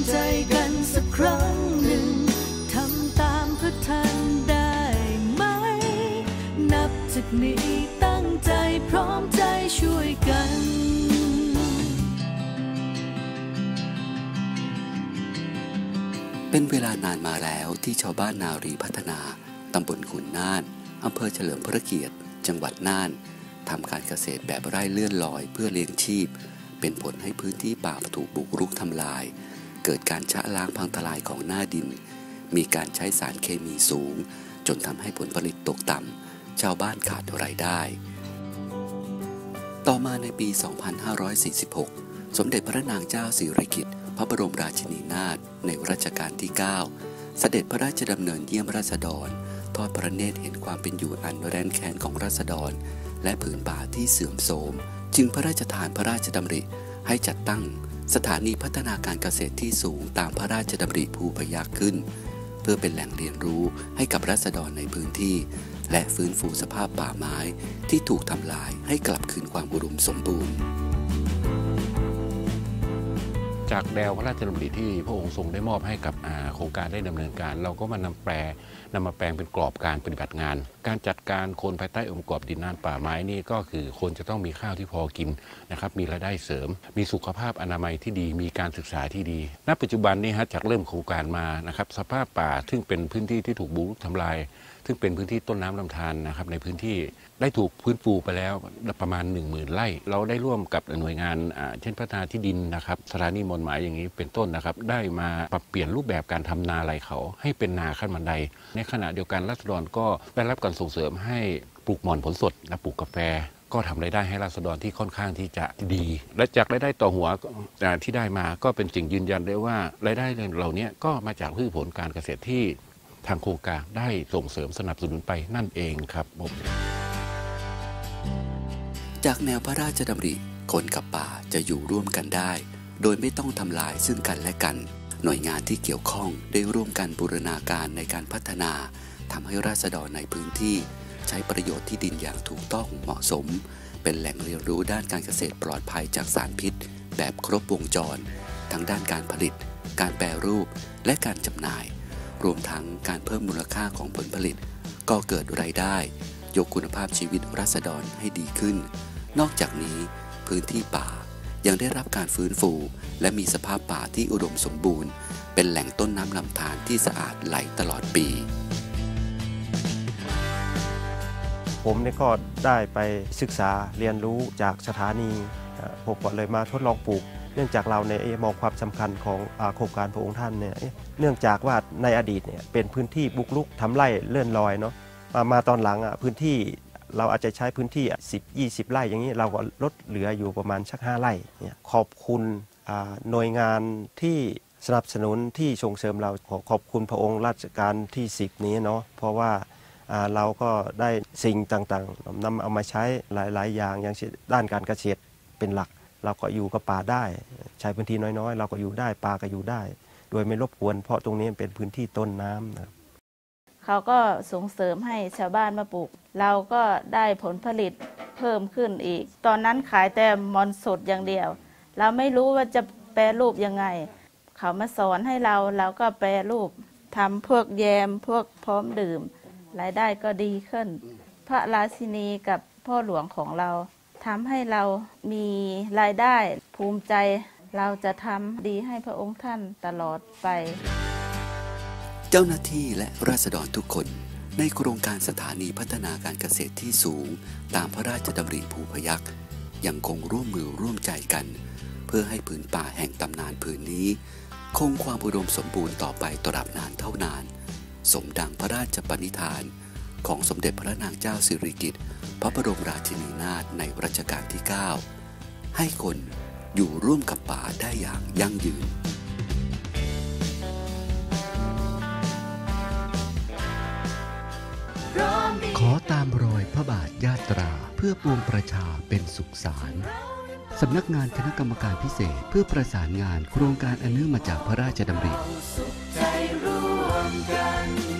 ใจกันสักครั้งหนึ่งทำตามพระท่านได้ไหมนับจากนี้ตั้งใจพร้อมใจช่วยกันเป็นเวลานานมาแล้วที่ชาวบ้านนารีพัฒนาตำบลขุนน่านอำเภอเฉลิมพระเกียรติจังหวัดน่านทำการเกษตรแบบไร่เลื่อนลอยเพื่อเลี้ยงชีพเป็นผลให้พื้นที่ป่าถูกบุกรุกทำลายเกิดการชะล้างพังทลายของหน้าดินมีการใช้สารเคมีสูงจนทำให้ผลผลิตตกต่ำชาวบ้านขาดรายได้ต่อมาในปี 2546 สมเด็จพระนางเจ้าสิริกิติ์พระบรมราชินีนาถในรัชกาลที่ 9 เสด็จพระราชดำเนินเยี่ยมราษฎรทอดพระเนตรเห็นความเป็นอยู่อันแร้นแค้นของราษฎรและผืนป่าที่เสื่อมโทรมจึงพระราชทานพระราชดำริให้จัดตั้งสถานีพัฒนาการเกษตรที่สูงตามพระราชดำริภูพยัคฆ์ขึ้นเพื่อเป็นแหล่งเรียนรู้ให้กับราษฎรในพื้นที่และฟื้นฟูสภาพป่าไม้ที่ถูกทำลายให้กลับคืนความอุดมสมบูรณ์จากแนวพระราชดำริที่พระองค์ทรงได้มอบให้กับโครงการได้ดำเนินการเราก็มานำมาแปลงเป็นกรอบการปฏิบัติงานการจัดการคนภายใต้องค์ประกอบดินน้ำป่าไม้นี่ก็คือคนจะต้องมีข้าวที่พอกินนะครับมีรายได้เสริมมีสุขภาพอนามัยที่ดีมีการศึกษาที่ดีณปัจจุบันนี้จากเริ่มโครงการมานะครับสภาพป่าซึ่งเป็นพื้นที่ที่ถูกบุกรุกทำลายซึ่งเป็นพื้นที่ต้นน้ำลำธารนะครับในพื้นที่ได้ถูกฟื้นฟูไปแล้วประมาณ 10,000 ไร่เราได้ร่วมกับหน่วยงานเช่นพัฒนาที่ดินนะครับสถานีมวลหมายอย่างนี้เป็นต้นนะครับได้มาปรับเปลี่ยนรูปแบบการทำนาไรเขาให้เป็นนาขั้นบันไดในขณะเดียวกันราษฎรก็ได้รับการส่งเสริมให้ปลูกหม่อนผลสดและปลูกกาแฟก็ทำรายได้ให้ราษฎรที่ค่อนข้างที่จะดีและจากรายได้ต่อหัวที่ได้มาก็เป็นสิ่งยืนยันได้ว่ารายได้เหล่านี้ก็มาจากพืชผลการเกษตรที่ทางโครงการได้ส่งเสริมสนับสนุนไปนั่นเองครับผมจากแนวพระราชดำริคนกับป่าจะอยู่ร่วมกันได้โดยไม่ต้องทำลายซึ่งกันและกันหน่วยงานที่เกี่ยวข้องได้ร่วมกันบูรณาการในการพัฒนาทำให้ราษฎรในพื้นที่ใช้ประโยชน์ที่ดินอย่างถูกต้องเหมาะสมเป็นแหล่งเรียนรู้ด้านการเกษตรปลอดภัยจากสารพิษแบบครบวงจรทั้งด้านการผลิตการแปรรูปและการจำหน่ายรวมทั้งการเพิ่มมูลค่าของผลผลิตก็เกิดรายได้ยกคุณภาพชีวิตราษฎรให้ดีขึ้นนอกจากนี้พื้นที่ป่ายังได้รับการฟื้นฟูและมีสภาพป่าที่อุดมสมบูรณ์เป็นแหล่งต้นน้ำลำธารที่สะอาดไหลตลอดปีผมก็ได้ไปศึกษาเรียนรู้จากสถานีผมก็เลยมาทดลองปลูกเนื่องจากเรามองความสำคัญของโครงการพระองค์ท่านเนื่องจากว่าในอดีตเป็นพื้นที่บุกรุกทำไร่เลื่อนลอยเนาะมาตอนหลังพื้นที่เราอาจจะใช้พื้นที่10-20 ไร่อย่างนี้เราก็ลดเหลืออยู่ประมาณสัก5 ไร่ขอบคุณหน่วยงานที่สนับสนุนที่ส่งเสริมเราขอบคุณพระองค์รัชกาลที่10นี้เนาะเพราะว่าเราก็ได้สิ่งต่างๆนำเอามาใช้หลายๆอย่างอย่างเช่นด้านการเกษตรเป็นหลักเราก็อยู่กับป่าได้ใช้พื้นที่น้อยๆเราก็อยู่ได้ป่าก็อยู่ได้โดยไม่รบกวนเพราะตรงนี้เป็นพื้นที่ต้นน้ำนะเขาก็ส่งเสริมให้ชาวบ้านมาปลูกเราก็ได้ผลผลิตเพิ่มขึ้นอีกตอนนั้นขายแต่มอนสดอย่างเดียวเราไม่รู้ว่าจะแปรรูปยังไงเขามาสอนให้เราก็แปรรูปทำพวกแยมพวกพร้อมดื่มรายได้ก็ดีขึ้นพระราชินีกับพ่อหลวงของเราทำให้เรามีรายได้ภูมิใจเราจะทำดีให้พระองค์ท่านตลอดไปเจ้าหน้าที่และราษฎรทุกคนในโครงการสถานีพัฒนาการเกษตรที่สูงตามพระราชดำริภูพยัคฆ์ยังคงร่วมมือร่วมใจกันเพื่อให้ผืนป่าแห่งตำนานผืนนี้คงความอุดมสมบูรณ์ต่อไปตราบนานเท่านานสมดังพระราชปณิธานของสมเด็จพระนางเจ้าสิริกิติ์พระบรมราชินีนาถในรัชกาลที่ 9ให้คนอยู่ร่วมกับป่าได้อย่างยั่งยืนขอตามรอยพระบาทยาตราเพื่อปวงประชาเป็นสุขสารสำนักงานคณะกรรมการพิเศษเพื่อประสานงานโครงการอันเนื่องมาจากพระราชดำริ